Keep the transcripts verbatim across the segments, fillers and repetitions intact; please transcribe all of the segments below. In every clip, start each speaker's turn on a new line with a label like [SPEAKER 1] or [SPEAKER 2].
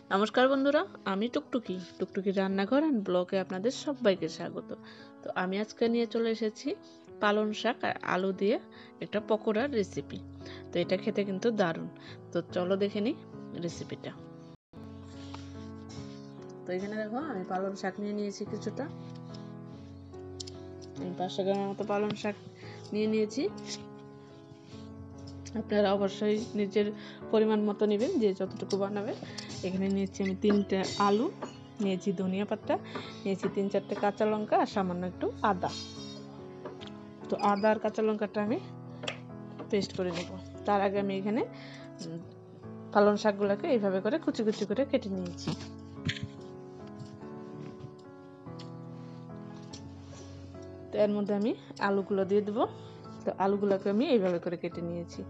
[SPEAKER 1] নমস্কার বন্ধুরা, আমি টুকটুকি টুকটুকি রান্নাঘর এন্ড ব্লগে আপনাদের সবাইকে স্বাগত। তো আমি আজকে নিয়ে চলে এসেছি পালং শাক আর আলু দিয়ে একটা পকোড়ার রেসিপি। তো এটা খেতে কিন্তু দারুণ। তো চলো দেখে নিই রেসিপিটা। তো এখানে দেখো আমি পালং শাক নিয়ে নিয়েছি কিছুটা, আমি পাঁচশো গ্রামের মতো পালং শাক নিয়ে নিয়েছি। আপনারা অবশ্যই নিজের পরিমাণ মতো নেবেন, যে যতটুকু বানাবে। এখানে নিয়েছি আমি তিনটে আলু, নিয়েছি ধনিয়া পাতা, নিয়েছি তিন চারটে কাঁচা লঙ্কা আর সামান্য একটু আদা। তো আদা আর কাঁচা লঙ্কাটা আমি পেস্ট করে নেব। তার আগে আমি এখানে পালং শাকগুলোকে এইভাবে করে কুচি কুচি করে কেটে নিয়েছি। তো এর মধ্যে আমি আলুগুলো দিয়ে দেবো। তো আলুগুলোকে আমি এইভাবে করে কেটে নিয়েছি।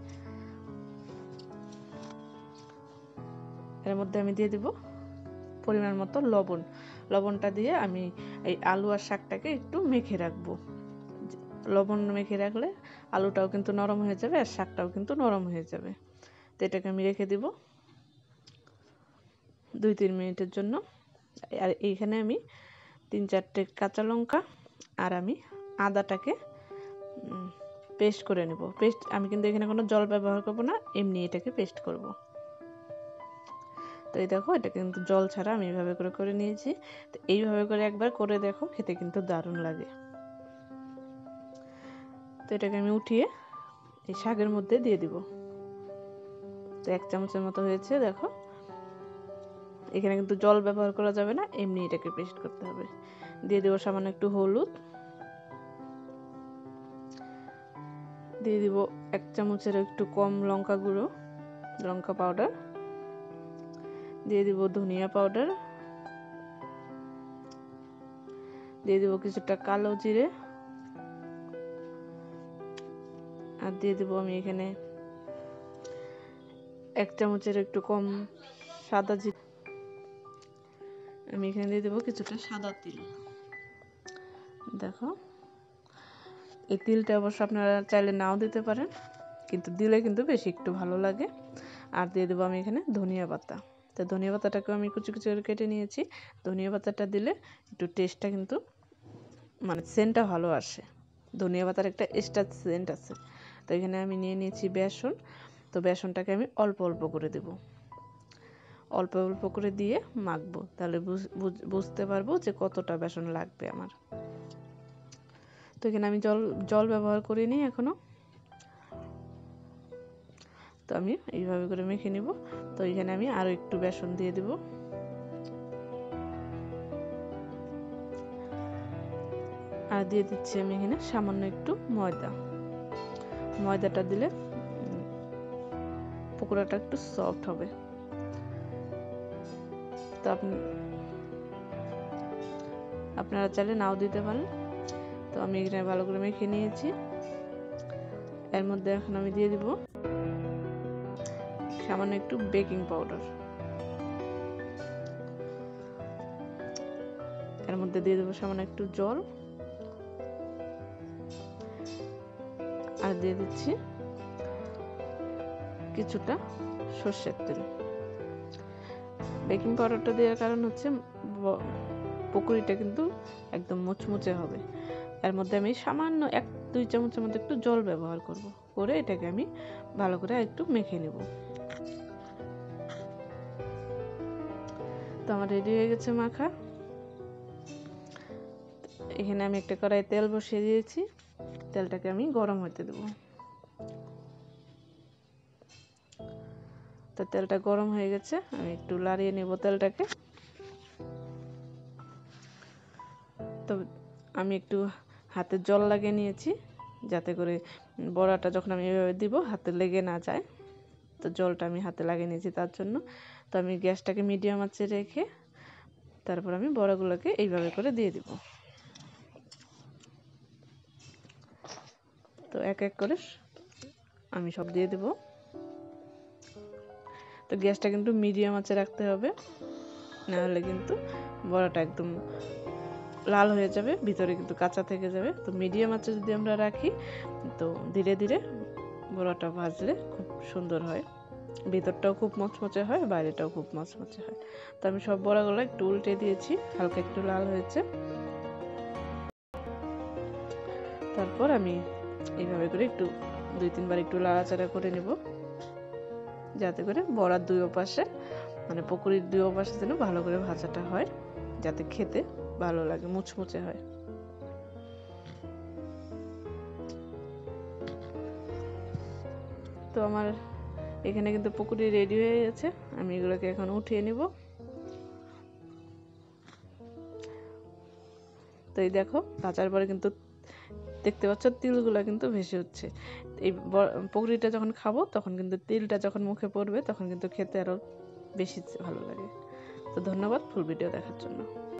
[SPEAKER 1] এর মধ্যে আমি দিয়ে দেব পরিমাণ মতো লবণ। লবণটা দিয়ে আমি এই আলু আর শাকটাকে একটু মেখে রাখবো। লবণ মেখে রাখলে আলুটাও কিন্তু নরম হয়ে যাবে আর শাকটাও কিন্তু নরম হয়ে যাবে। তো এটাকে আমি রেখে দিব দুই তিন মিনিটের জন্য। আর এইখানে আমি তিন চারটে কাঁচা লঙ্কা আর আমি আদাটাকে পেস্ট করে নেব। পেস্ট আমি কিন্তু এখানে কোনো জল ব্যবহার করব না, এমনি এটাকে পেস্ট করব। তো এই দেখো, এটা কিন্তু জল ছাড়া আমি এইভাবে করে করে নিয়েছি। তো এইভাবে করে একবার করে দেখো, খেতে কিন্তু দারুণ লাগে। তো এটাকে আমি উঠিয়ে এই শাকের মধ্যে দিয়ে দিব। তো এক চামচের মতো হয়েছে, দেখো। এখানে কিন্তু জল ব্যবহার করা যাবে না, এমনি এটাকে পেস্ট করতে হবে। দিয়ে দেবো সামান্য একটু হলুদ, দিয়ে দিব এক চামচের একটু কম লঙ্কা গুঁড়ো, লঙ্কা পাউডার, দিয়ে দিব ধনিয়া পাউডার, দিয়ে দিব কিছুটা কালো জিরে, আর দিয়ে দিব আমি এখানে এক চামচের একটু কম সাদা জিরে। আমি এখানে দিয়ে দেবো কিছুটা সাদা তিল। দেখো, এই তিলটা অবশ্য আপনারা চাইলে নাও দিতে পারেন, কিন্তু দিলে কিন্তু বেশি একটু ভালো লাগে। আর দিয়ে দেবো আমি এখানে ধনিয়া পাতা। তো ধনিয়া পাতাটাকেও আমি কুচি কুচি করে কেটে নিয়েছি। ধনিয়া পাতাটা দিলে একটু টেস্টটা কিন্তু মানে সেন্টটা ভালো আসে। ধনিয়া পাতার একটা এক্সট্রা সেন্ট আছে। তো এখানে আমি নিয়ে নিয়েছি বেসন। তো বেসনটাকে আমি অল্প অল্প করে দেব, অল্প অল্প করে দিয়ে মাখবো, তাহলে বুঝতে পারবো যে কতটা বেসন লাগবে আমার। তো এখানে আমি জল জল ব্যবহার করিনি এখনো। তো আমি এইভাবে করে মেখে নিব। তো এখানে আমি আরও একটু বেসন দিয়ে দেব। আর দিয়ে দিচ্ছি আমি এখানে সামান্য একটু ময়দা। ময়দাটা দিলে পকোড়াটা একটু সফট হবে। তো আপনি আপনারা চাইলে নাও দিতে পারেন। তো আমি এখানে ভালো করে মেখে নিয়েছি। এর মধ্যে এখন আমি দিয়ে দিব সামান্য একটু বেকিং পাউডার। এর মধ্যে দিয়ে দেবো সামান্য একটু জল, আর দিয়ে দিচ্ছি কিছুটা সর্ষের তেল। বেকিং পাউডারটা দেওয়ার কারণ হচ্ছে পকোড়িটা কিন্তু একদম মুচমুচে হবে। এর মধ্যে আমি সামান্য এক দুই চামচের মধ্যে একটু জল ব্যবহার করব, করে এটাকে আমি ভালো করে একটু মেখে নেব। তো আমার রেডি হয়ে গেছে মাখা। এখানে আমি একটা কড়াই তেল বসিয়ে দিয়েছি। তেলটাকে আমি গরম হতে দেব। তো তেলটা গরম হয়ে গেছে, আমি একটু লাড়িয়ে নেব তেলটাকে। তো আমি একটু হাতে জল লাগিয়ে নিয়েছি, যাতে করে বড়াটা যখন আমি এভাবে দিব হাতে লেগে না যায়। তো জলটা আমি হাতে লাগিয়ে নিয়েছি তার জন্য। তো আমি গ্যাসটাকে মিডিয়াম আঁচে রেখে তারপর আমি বড়াগুলোকে এইভাবে করে দিয়ে দিব। তো এক এক করে আমি সব দিয়ে দেব। তো গ্যাসটা কিন্তু মিডিয়াম আঁচে রাখতে হবে, নাহলে কিন্তু বড়াটা একদম লাল হয়ে যাবে, ভিতরে কিন্তু কাঁচা থেকে যাবে। তো মিডিয়াম আঁচে যদি আমরা রাখি, তো ধীরে ধীরে বড়াটা ভাজলে খুব সুন্দর হয়। ভিতরটাও খুব মচমচে হয়, বাইরেটাও খুব মচমচে হয়। তো আমি সব বড়াগুলো একটু উল্টে দিয়েছি, হালকা একটু লাল হয়েছে। তারপর আমি এইভাবে করে একটু দুই তিনবার একটু লাড়াচাড়া করে নেব, যাতে করে বড়ার দুই পাশে মানে পকোড়ির দুই পাশে যেন ভালো করে ভাজাটা হয়, যাতে খেতে ভালো লাগে, মুচমুচে হয়। তো আমার এখানে কিন্তু পকোড়ি রেডি হয়ে গেছে, আমি এগুলোকে এখন উঠিয়ে নিব। তো এই দেখো ভাজার পরে কিন্তু দেখতে পাচ্ছ তিলগুলো কিন্তু ভেসে উঠছে। এই পকোড়িটা যখন খাবো তখন কিন্তু তিলটা যখন মুখে পড়বে তখন কিন্তু খেতে আরো বেশি ভালো লাগে। তো ধন্যবাদ ফুল ভিডিও দেখার জন্য।